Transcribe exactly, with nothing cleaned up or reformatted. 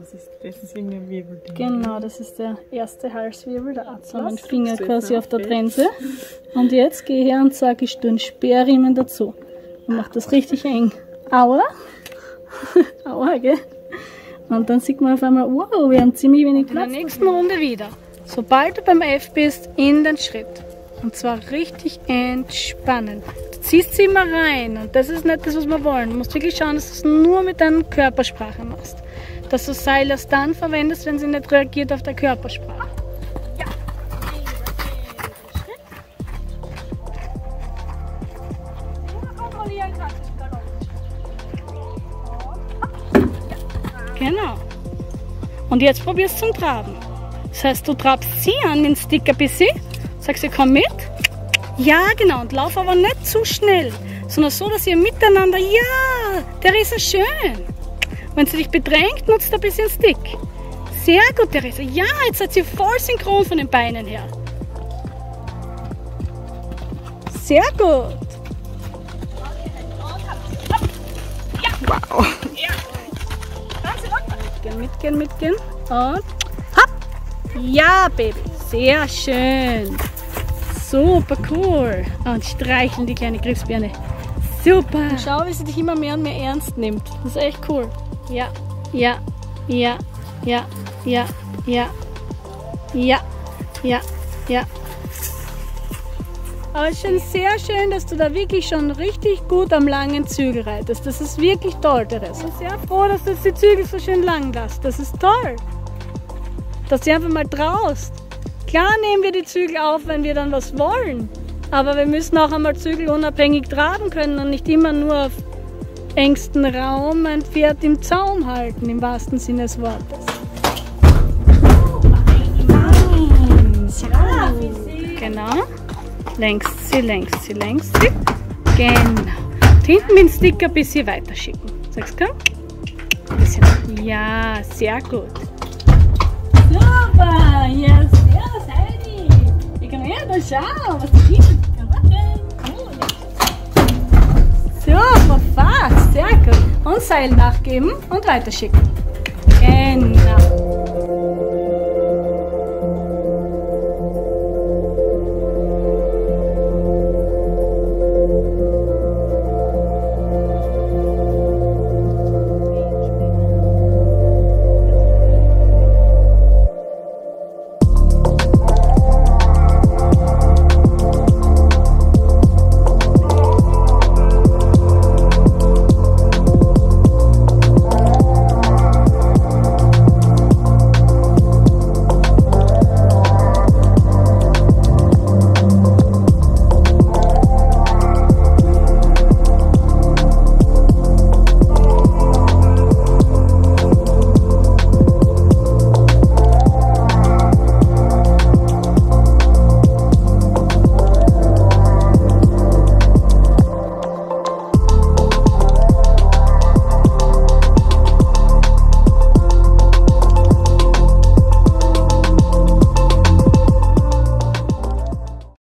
Was ist das? Das ist irgendein Wirbel. Genau, das ist der erste Halswirbel. Da hat so meinen Finger quasi auf der Trense. Und jetzt gehe ich her und sage, ich tue einen Sperrriemen dazu. Und mache das richtig eng. Aua. Aua, gell? Und dann sieht man auf einmal, wow, wir haben ziemlich wenig Platz. In der nächsten Runde wieder. Sobald du beim F bist, in den Schritt. Und zwar richtig entspannen. Du ziehst sie immer rein und das ist nicht das, was wir wollen. Du musst wirklich schauen, dass du es nur mit deiner Körpersprache machst. Dass du Seil erst dann verwendest, wenn sie nicht reagiert auf der Körpersprache. Ja. Genau. Und jetzt probierst du zum Traben. Das heißt, du trabst sie an den Stick ein bisschen, sagst, sie komm mit. Ja, genau. Und lauf aber nicht zu schnell, sondern so, dass ihr miteinander, ja, Theresa, schön. Wenn sie dich bedrängt, nutzt ein bisschen Stick. Sehr gut, Theresa. Ja, jetzt seid ihr voll synchron von den Beinen her. Sehr gut. Wow. Mitgehen, mitgehen, mitgehen. Und hopp. Ja, Baby. Sehr schön. Super cool. Und streicheln die kleine Griffsbirne. Super. Und schau, wie sie dich immer mehr und mehr ernst nimmt. Das ist echt cool. Ja, ja, ja, ja, ja, ja, ja, ja, ja. Aber es ist schon sehr schön, dass du da wirklich schon richtig gut am langen Zügel reitest. Das ist wirklich toll, Theresa. Ich bin sehr froh, dass du die Zügel so schön lang lässt. Das ist toll. Dass du einfach mal traust. Klar nehmen wir die Zügel auf, wenn wir dann was wollen. Aber wir müssen auch einmal zügelunabhängig traben können und nicht immer nur auf engsten Raum ein Pferd im Zaum halten, im wahrsten Sinne des Wortes. Ja, genau. Längst sie, längst sie, längst sie. Genau. Und hinten mit dem Stick ein bisschen weiter schicken. Sagst du? Ein bisschen. Ja, sehr gut. Super! Ja, sehr Heidi. Ich kann ja da schauen, was du gibt. Super, fast. Sehr gut. Und Seil nachgeben und weiterschicken. Genau.